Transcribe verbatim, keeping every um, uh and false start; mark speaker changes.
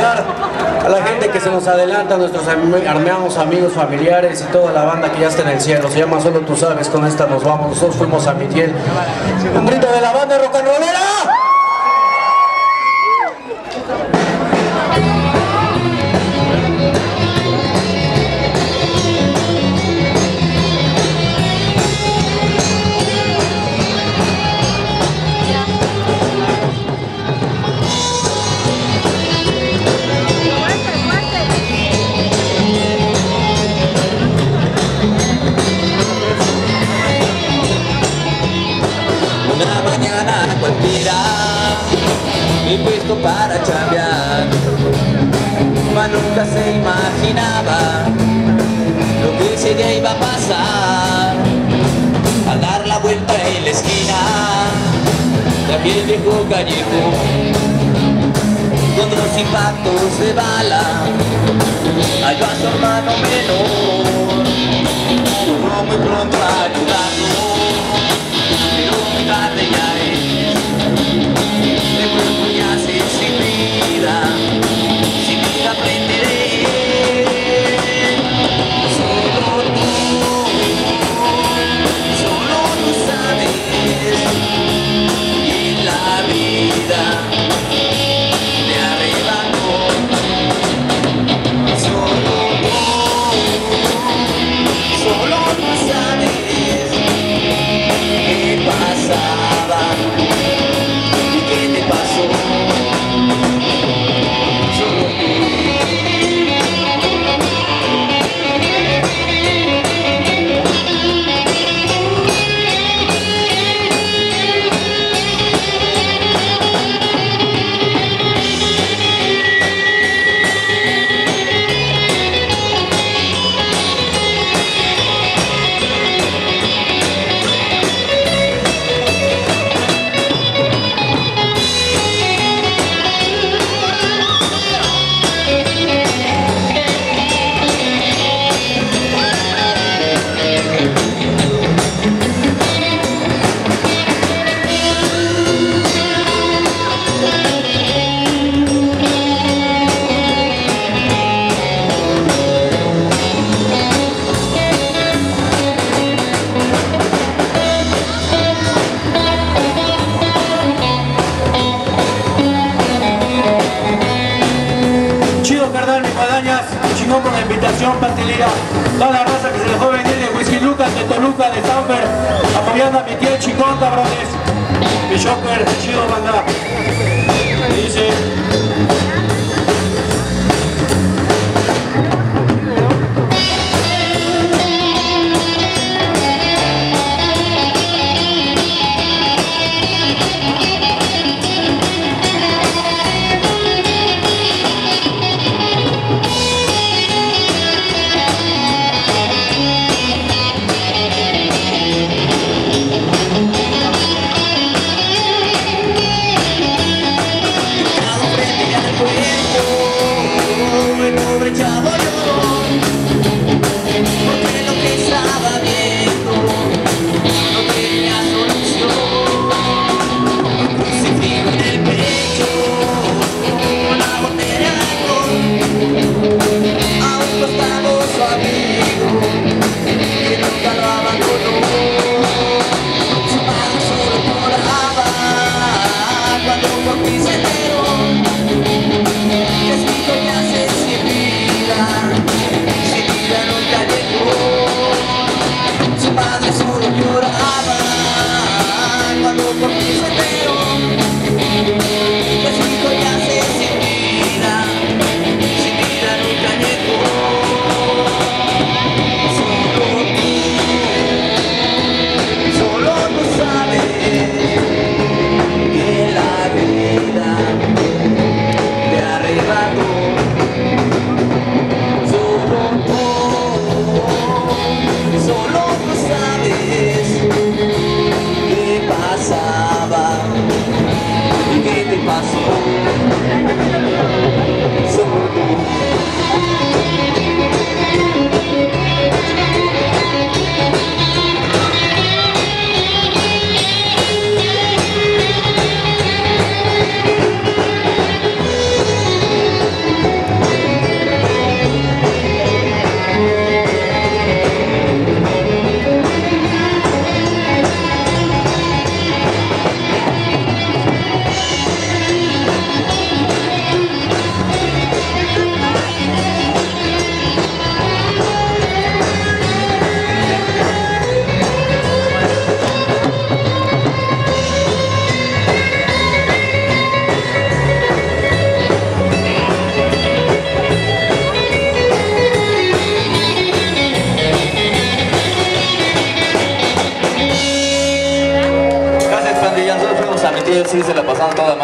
Speaker 1: saludar a la gente que se nos adelanta, a nuestros hermanos, amigos, familiares y toda la banda que ya está en el cielo. Se llama Solo Tú Sabes, con esta nos vamos. Nosotros fuimos a Mitiel. Un grito de la banda rock and rollera.
Speaker 2: Y puesto para chambear, mas nunca se imaginaba lo que ese día iba a pasar. Al dar la vuelta en la esquina de aquel viejo callejón, con dos impactos de bala halló a su hermano menor. Logró muy pronto ayudarlo, pero muy tarde ya es. De cuerpo ya se sin vida, sin vida aprenderé. Solo tú, solo tú sabes. Y en la vida me arrebató. Solo tú, solo tú sabes qué pasaba. ¿Qué te pasó? Solo tú.
Speaker 3: Chingón por la invitación, pastelera. Toda la raza que se dejó venir de Whisky Lucas, de Toluca, de Sanfer, apoyando a mi tío chingón, cabrones. Mi shopper, chido, banda. Dice.
Speaker 2: Frente pasando toda